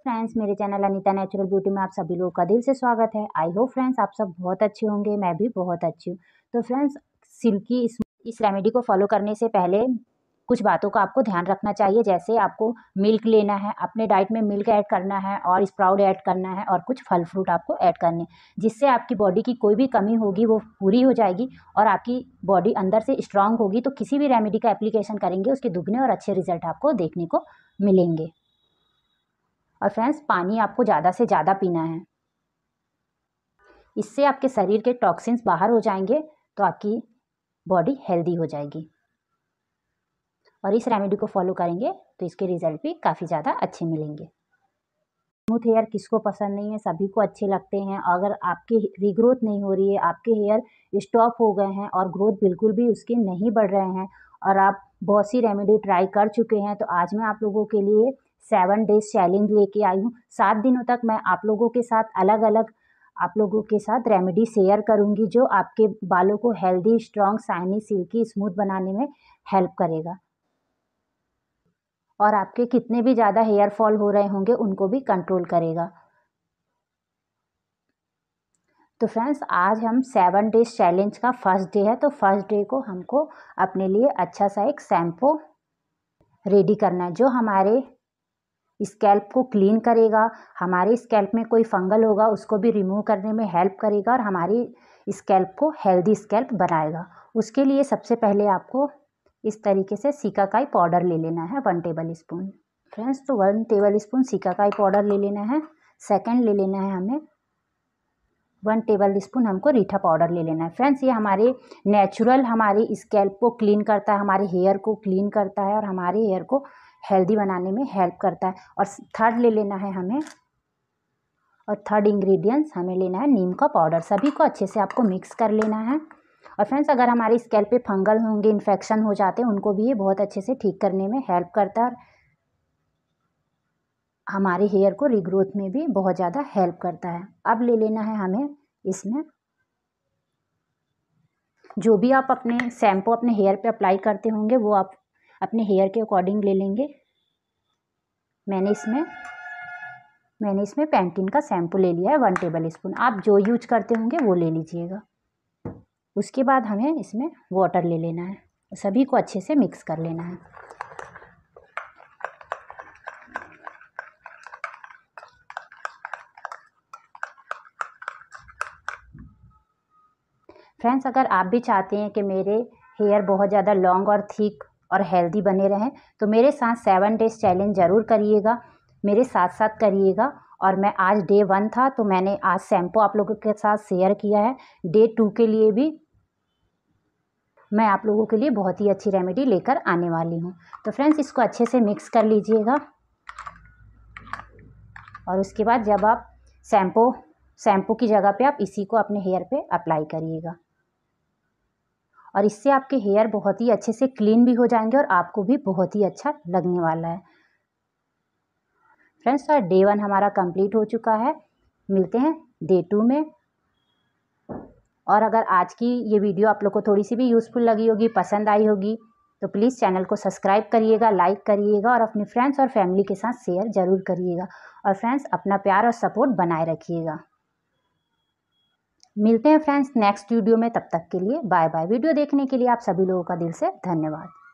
Friends, मेरे channel Anita natural beauty में आप सभी लोगों का दिल से स्वागत है। आई होप फ्रेंड्स आप सब बहुत अच्छे होंगे, मैं भी बहुत अच्छी हूँ। तो फ्रेंड्स, सिल्की इस रेमेडी को फॉलो करने से पहले कुछ बातों का आपको ध्यान रखना चाहिए। जैसे आपको मिल्क लेना है, अपने डाइट में मिल्क ऐड करना है और स्प्राउट ऐड करना है और कुछ फल फ्रूट आपको ऐड करने हैं, जिससे आपकी बॉडी की कोई भी कमी होगी वो पूरी हो जाएगी और आपकी बॉडी अंदर से स्ट्रांग होगी। तो किसी भी रेमेडी का एप्लीकेशन करेंगे उसके दुगने और अच्छे रिजल्ट आपको देखने को मिलेंगे। और फ्रेंड्स, पानी आपको ज़्यादा से ज़्यादा पीना है, इससे आपके शरीर के टॉक्सिन्स बाहर हो जाएंगे तो आपकी बॉडी हेल्दी हो जाएगी। और इस रेमेडी को फॉलो करेंगे तो इसके रिजल्ट भी काफ़ी ज़्यादा अच्छे मिलेंगे। स्मूथ हेयर किसको पसंद नहीं है, सभी को अच्छे लगते हैं। अगर आपकी रीग्रोथ नहीं हो रही है, आपके हेयर स्टॉप हो गए हैं और ग्रोथ बिल्कुल भी उसके नहीं बढ़ रहे हैं और आप बहुत सी रेमेडी ट्राई कर चुके हैं, तो आज मैं आप लोगों के लिए 7 डेज चैलेंज लेके आई हूँ। 7 दिनों तक मैं आप लोगों के साथ अलग अलग रेमेडी शेयर करूँगी जो आपके बालों को healthy, strong, shiny, silky, smooth बनाने में हेल्प करेगा और आपके कितने भी ज़्यादा हेयर फॉल हो रहे होंगे उनको भी कंट्रोल करेगा। तो फ्रेंड्स, आज हम 7 डेज चैलेंज का फर्स्ट डे है। तो फर्स्ट डे को हमको अपने लिए अच्छा सा एक शैम्पू रेडी करना है जो हमारे स्कैल्प को क्लीन करेगा, हमारे स्कैल्प में कोई फंगल होगा उसको भी रिमूव करने में हेल्प करेगा और हमारी स्कैल्प को हेल्दी स्कैल्प बनाएगा। उसके लिए सबसे पहले आपको इस तरीके से सिकाकाई पाउडर ले लेना है 1 टेबल स्पून। फ्रेंड्स, तो 1 टेबल स्पून सिकाकाई पाउडर ले लेना है। सेकंड ले लेना है हमें 1 टेबल स्पून हमको रीठा पाउडर ले लेना है। फ्रेंड्स, ये हमारे नेचुरल हमारे स्कैल्प को क्लीन करता है, हमारे हेयर को क्लीन करता है और हमारे हेयर को हेल्दी बनाने में हेल्प करता है। और थर्ड ले लेना है हमें, और थर्ड इंग्रेडिएंट्स हमें लेना है नीम का पाउडर। सभी को अच्छे से आपको मिक्स कर लेना है। और फ्रेंड्स, अगर हमारे स्कैल्प पे फंगल होंगे, इन्फेक्शन हो जाते हैं, उनको भी ये बहुत अच्छे से ठीक करने में हेल्प करता है और हमारे हेयर को रीग्रोथ में भी बहुत ज़्यादा हेल्प करता है। अब ले लेना है हमें इसमें जो भी आप अपने शैम्पू अपने हेयर पे अप्लाई करते होंगे वो आप अपने हेयर के अकॉर्डिंग ले लेंगे। मैंने इसमें पैंटीन का शैम्पू ले लिया है 1 टेबल स्पून। आप जो यूज करते होंगे वो ले लीजिएगा। उसके बाद हमें इसमें वाटर ले लेना है, सभी को अच्छे से मिक्स कर लेना है। फ्रेंड्स, अगर आप भी चाहते हैं कि मेरे हेयर बहुत ज़्यादा लॉन्ग और थिक और हेल्दी बने रहें तो मेरे साथ 7 डेज चैलेंज ज़रूर करिएगा, मेरे साथ साथ करिएगा। और मैं आज डे 1 था तो मैंने आज शैम्पू आप लोगों के साथ शेयर किया है। डे 2 के लिए भी मैं आप लोगों के लिए बहुत ही अच्छी रेमेडी लेकर आने वाली हूँ। तो फ्रेंड्स, इसको अच्छे से मिक्स कर लीजिएगा और उसके बाद जब आप शैम्पू की जगह पे आप इसी को अपने हेयर पे अप्लाई करिएगा और इससे आपके हेयर बहुत ही अच्छे से क्लीन भी हो जाएंगे और आपको भी बहुत ही अच्छा लगने वाला है। फ्रेंड्स, तो डे 1 हमारा कंप्लीट हो चुका है। मिलते हैं डे 2 में। और अगर आज की ये वीडियो आप लोग को थोड़ी सी भी यूज़फुल लगी होगी, पसंद आई होगी, तो प्लीज़ चैनल को सब्सक्राइब करिएगा, लाइक करिएगा और अपने फ्रेंड्स और फैमिली के साथ शेयर ज़रूर करिएगा। और फ्रेंड्स, अपना प्यार और सपोर्ट बनाए रखिएगा। मिलते हैं फ्रेंड्स नेक्स्ट वीडियो में, तब तक के लिए बाय बाय। वीडियो देखने के लिए आप सभी लोगों का दिल से धन्यवाद।